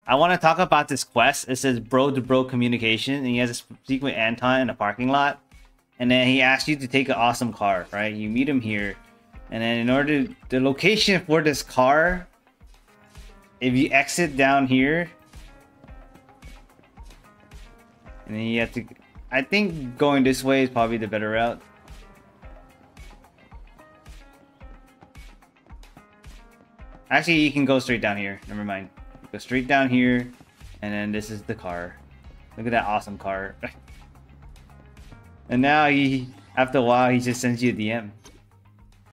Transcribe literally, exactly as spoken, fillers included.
I want to talk about this quest. It says bro to bro communication, and he has a speak with Anton in a parking lot, and then he asks you to take an awesome car, right? You meet him here, and then in order to, the location for this car, if you exit down here, and then you have to, I think going this way is probably the better route. Actually, you can go straight down here. Never mind. Go straight down here, and then this is the car. Look at that awesome car. And now he, after a while, he just sends you a D M.